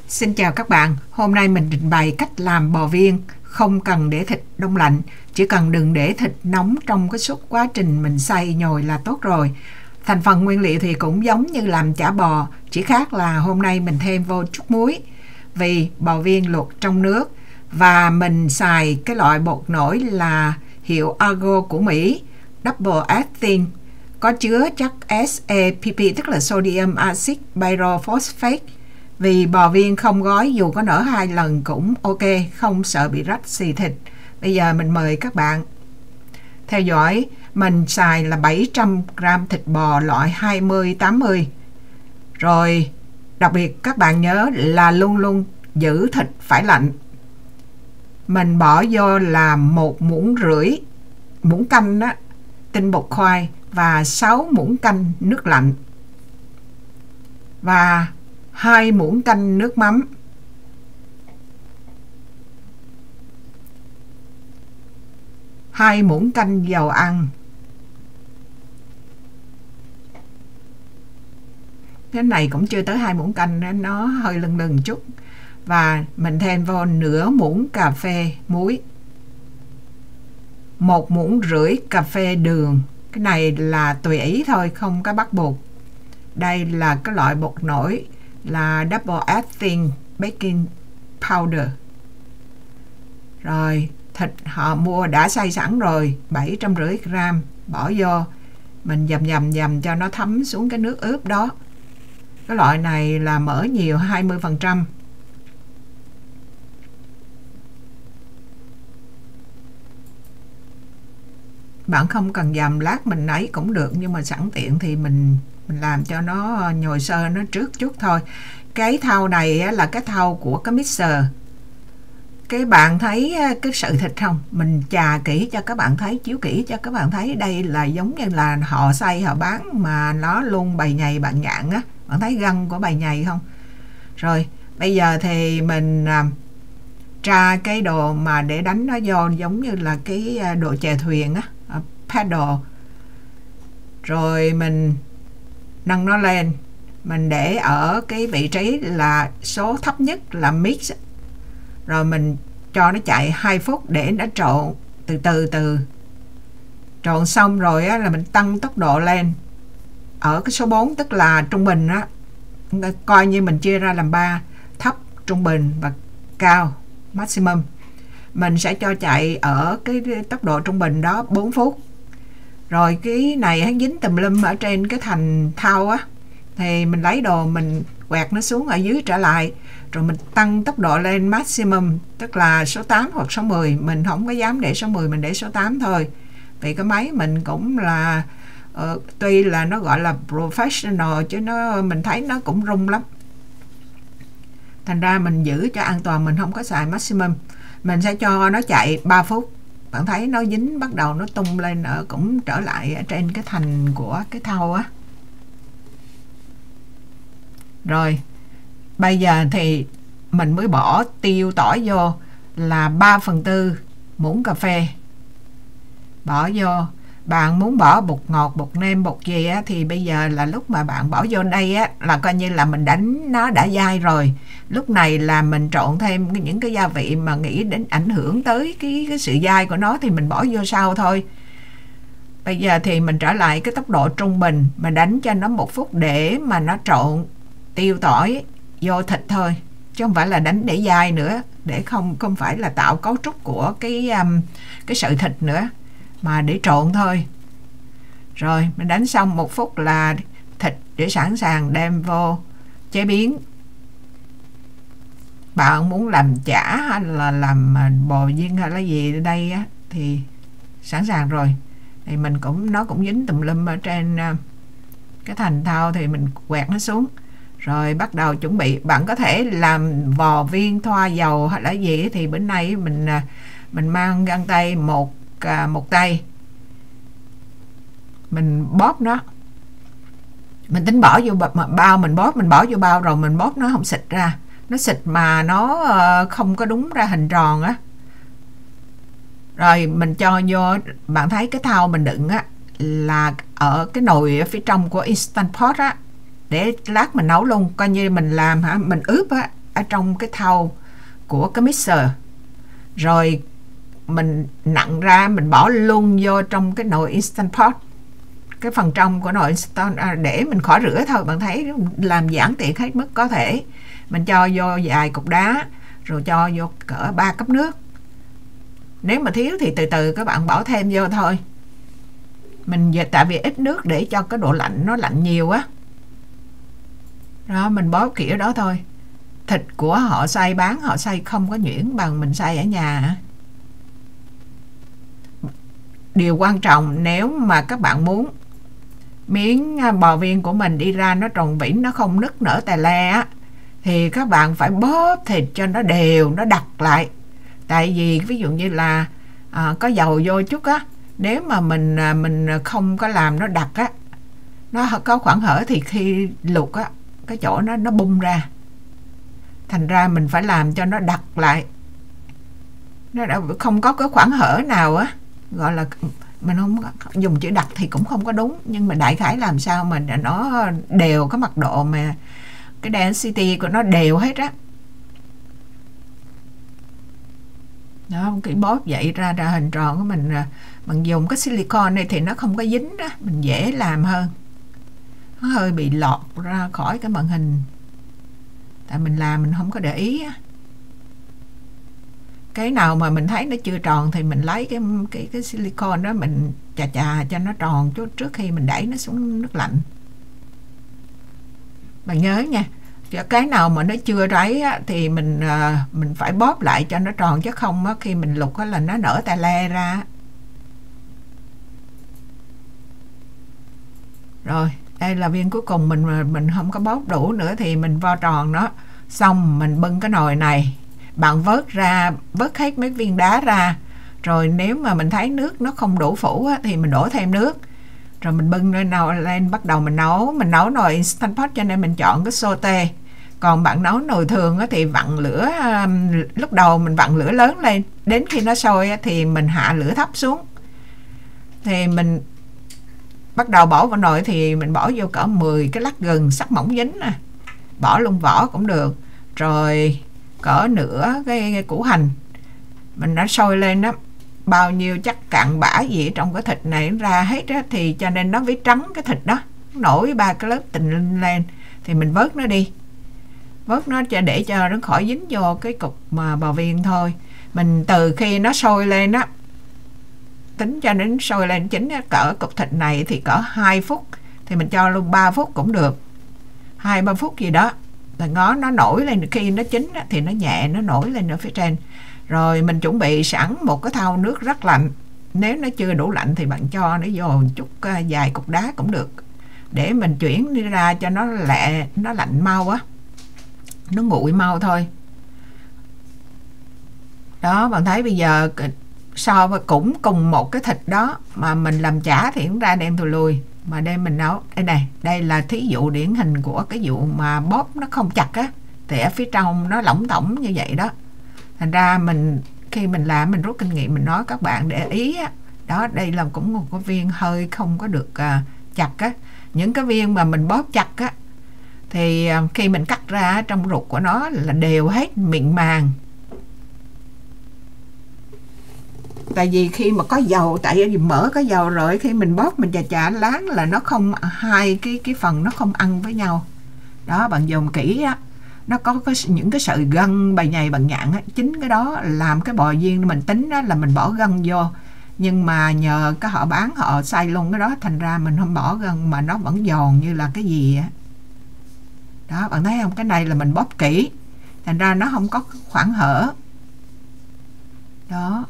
Xin chào các bạn, hôm nay mình trình bày cách làm bò viên không cần để thịt đông lạnh, chỉ cần đừng để thịt nóng trong cái suốt quá trình mình xay nhồi là tốt rồi. Thành phần nguyên liệu thì cũng giống như làm chả bò, chỉ khác là hôm nay mình thêm vô chút muối vì bò viên luộc trong nước, và mình xài cái loại bột nổi là hiệu Argo của Mỹ, Double Acting, có chứa chất SAPP tức là Sodium Acid Pyrophosphate. Vì bò viên không gói dù có nở 2 lần cũng ok, không sợ bị rách xì thịt. Bây giờ mình mời các bạn theo dõi. Mình xài là 700g thịt bò loại 20-80. Rồi đặc biệt các bạn nhớ là luôn luôn giữ thịt phải lạnh. Mình bỏ vô là 1,5 muỗng muỗng canh đó, tinh bột khoai, và 6 muỗng canh nước lạnh, và 2 muỗng canh nước mắm, 2 muỗng canh dầu ăn. Cái này cũng chưa tới 2 muỗng canh nên nó hơi lưng lưng chút. Và mình thêm vô nửa muỗng cà phê muối, 1,5 muỗng cà phê đường. Cái này là tùy ý thôi, không có bắt buộc. Đây là cái loại bột nổi là Double Acting Baking Powder. Rồi thịt họ mua đã xay sẵn rồi, 750g, bỏ vô. Mình dầm cho nó thấm xuống cái nước ướp đó. Cái loại này là mỡ nhiều, 20%. Bạn không cần dầm, lát mình ấy cũng được, nhưng mà sẵn tiện thì mình làm cho nó nhồi sơ nó trước chút thôi. Cái thau này là cái thau của cái mixer. Cái bạn thấy cái sợi thịt không? Mình chà kỹ cho các bạn thấy, chiếu kỹ cho các bạn thấy. Đây là giống như là họ xay họ bán mà nó luôn bầy nhầy bạn nhạn á. Bạn thấy gân của bầy nhầy không? Rồi bây giờ thì mình tra cái đồ mà để đánh nó vô, giống như là cái đồ chèo thuyền á, paddle. Rồi mình nâng nó lên, mình để ở cái vị trí là số thấp nhất là mix. Rồi mình cho nó chạy 2 phút để nó trộn từ từ. Trộn xong rồi á, là mình tăng tốc độ lên ở cái số 4, tức là trung bình á, coi như mình chia ra làm 3: thấp, trung bình và cao, maximum. Mình sẽ cho chạy ở cái tốc độ trung bình đó 4 phút. Rồi cái này hắn dính tùm lum ở trên cái thành thau á, thì mình lấy đồ mình quẹt nó xuống ở dưới trở lại, rồi mình tăng tốc độ lên maximum, tức là số 8 hoặc số 10. Mình không có dám để số 10, mình để số 8 thôi, vì cái máy mình cũng là tuy là nó gọi là professional chứ mình thấy nó cũng rung lắm, thành ra mình giữ cho an toàn mình không có xài maximum. Mình sẽ cho nó chạy 3 phút. Bạn thấy nó dính, bắt đầu nó tung lên ở cũng trở lại ở trên cái thành của cái thau á. Rồi bây giờ thì mình mới bỏ tiêu tỏi vô là 3/4 muỗng cà phê, bỏ vô. Bạn muốn bỏ bột ngọt, bột nêm, bột gì á, thì bây giờ là lúc mà bạn bỏ vô đây á, là coi như là mình đánh nó đã dai rồi. Lúc này là mình trộn thêm những cái gia vị mà nghĩ đến ảnh hưởng tới cái sự dai của nó thì mình bỏ vô sau thôi. Bây giờ thì mình trở lại cái tốc độ trung bình, mình đánh cho nó 1 phút để mà nó trộn tiêu tỏi vô thịt thôi, chứ không phải là đánh để dai nữa, để không phải là tạo cấu trúc của cái sợi thịt nữa, mà để trộn thôi. Rồi mình đánh xong 1 phút là thịt để sẵn sàng đem vô chế biến. Bạn muốn làm chả hay là làm bò viên hay là gì ở đây á, thì sẵn sàng rồi. Thì mình nó cũng dính tùm lum ở trên cái thành thau, thì mình quẹt nó xuống. Rồi bắt đầu chuẩn bị. Bạn có thể làm bò viên thoa dầu hay là gì, thì bữa nay mình mang găng tay một tay, mình bóp nó. Mình tính bỏ vô bao, mình bỏ vô bao rồi mình bóp nó không xịt ra. Nó xịt mà nó không có đúng ra hình tròn á. Rồi mình cho vô, bạn thấy cái thau mình đựng á là ở cái nồi ở phía trong của Instant Pot á, để lát mình nấu luôn, coi như mình làm mình ướp á, ở trong cái thau của cái mixer, rồi mình nặn ra, mình bỏ luôn vô trong cái nồi Instant Pot, cái phần trong của nồi Instant để mình khỏi rửa thôi. Bạn thấy làm giản tiện hết mức có thể. Mình cho vô vài cục đá, rồi cho vô cỡ 3 cốc nước. Nếu mà thiếu thì từ từ các bạn bỏ thêm vô thôi. Mình tại vì ít nước để cho cái độ lạnh nó lạnh nhiều á. Đó, mình bóp kiểu đó thôi. Thịt của họ xay bán, họ xay không có nhuyễn bằng mình xay ở nhà. Điều quan trọng nếu mà các bạn muốn miếng bò viên của mình đi ra nó tròn vĩnh, nó không nứt nở tè le á, thì các bạn phải bóp thịt cho nó đều, nó đặc lại. Tại vì ví dụ như là có dầu vô chút á, nếu mà mình không có làm nó đặc á, nó có khoảng hở thì khi luộc á, cái chỗ nó bung ra. Thành ra mình phải làm cho nó đặc lại, nó đã không có cái khoảng hở nào á, gọi là mình không dùng chữ đặc thì cũng không có đúng, nhưng mà đại khái làm sao mà nó đều cái mặt độ mà cái density của nó đều hết á. Đó, cái bóp vậy ra hình tròn của mình, dùng cái silicone này thì nó không có dính đó, mình dễ làm hơn. Nó hơi bị lọt ra khỏi cái màn hình, tại mình làm mình không có để ý á. Cái nào mà mình thấy nó chưa tròn thì mình lấy cái silicone đó, mình chà cho nó tròn chút trước khi mình đẩy nó xuống nước lạnh. Bạn nhớ nha, cái nào mà nó chưa ráy á, thì mình phải bóp lại cho nó tròn, chứ không á, khi mình luộc á, là nó nở tè le ra. Rồi đây là viên cuối cùng, mình không có bóp đủ nữa thì mình vo tròn nó. Xong mình bưng cái nồi này, bạn vớt hết mấy viên đá ra, rồi nếu mà mình thấy nước nó không đủ phủ á, thì mình đổ thêm nước, rồi mình bưng lên bắt đầu mình nấu nồi Instant Pot, cho nên mình chọn cái sauté. Còn bạn nấu nồi thường á, thì vặn lửa, lúc đầu mình vặn lửa lớn lên, đến khi nó sôi á, thì mình hạ lửa thấp xuống. Thì mình bắt đầu bỏ vào nồi thì mình bỏ vô cỡ 10 cái lát gừng sắc mỏng dính nè, bỏ luôn vỏ cũng được, rồi cỡ nửa cái củ hành. Mình đã sôi lên đó, bao nhiêu chắc cặn bã gì trong cái thịt này ra hết á, thì cho nên nó với trắng cái thịt đó, nổi 3 cái lớp tình lên, thì mình vớt nó đi, vớt nó để cho nó khỏi dính vô cái cục mà bò viên thôi. Mình từ khi nó sôi lên á, tính cho đến sôi lên chín cỡ cục thịt này thì cỡ 2 phút, thì mình cho luôn 3 phút cũng được, 2-3 phút gì đó, là ngó nó nổi lên. Khi nó chín á, thì nó nhẹ, nó nổi lên ở phía trên. Rồi mình chuẩn bị sẵn một cái thau nước rất lạnh. Nếu nó chưa đủ lạnh thì bạn cho nó vô một chút vài cục đá cũng được, để mình chuyển đi ra cho nó lạnh mau á, nó nguội mau thôi. Đó, bạn thấy bây giờ so với cũng cùng một cái thịt đó mà mình làm chả thì cũng ra đen thùi lùi, mà đem mình nấu đây này, đây là thí dụ điển hình của cái vụ mà bóp nó không chặt á, thì ở phía trong nó lỏng tổng như vậy đó. Thành ra khi mình làm mình rút kinh nghiệm, mình nói các bạn để ý á. Đó, đây là cũng một cái viên hơi không có được chặt á. Những cái viên mà mình bóp chặt á, thì khi mình cắt ra trong ruột của nó là đều hết mịn màng. Tại vì khi mà có dầu, tại vì mỡ có dầu rồi, khi mình bóp mình chà láng là nó không, hai cái phần nó không ăn với nhau. Đó, bạn dùng kỹ á, nó có những cái sợi gân bầy nhầy bằng nhạn á, chính cái đó làm cái bò viên mình tính đó là mình bỏ gân vô, nhưng mà nhờ cái họ bán họ xay luôn cái đó, thành ra mình không bỏ gân mà nó vẫn giòn như là cái gì á. Đó, bạn thấy không, cái này là mình bóp kỹ, thành ra nó không có khoảng hở. Đó,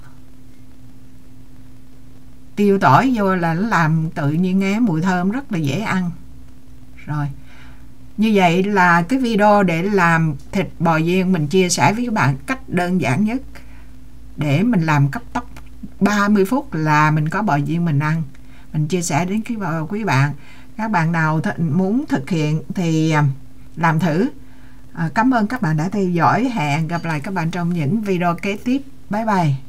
tiêu tỏi vô là nó làm tự nhiên nghe mùi thơm rất là dễ ăn. Rồi, như vậy là cái video để làm thịt bò viên mình chia sẻ với các bạn cách đơn giản nhất để mình làm cấp tốc 30 phút là mình có bò viên mình ăn. Mình chia sẻ đến quý bạn. Các bạn nào muốn thực hiện thì làm thử. Cảm ơn các bạn đã theo dõi. Hẹn gặp lại các bạn trong những video kế tiếp. Bye bye.